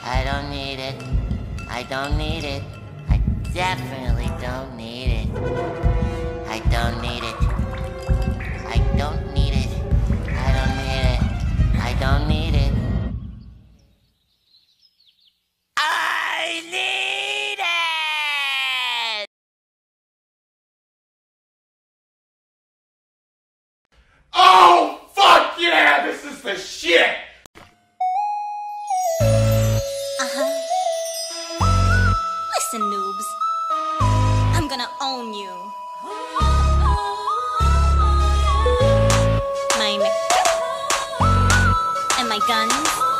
I don't need it. I don't need it. I definitely don't need it. I don't need it. I don't need it. I don't need it. I don't need it. I need it! Oh, fuck yeah! This is the shit! Listen, noobs. I'm gonna own you. My and my guns.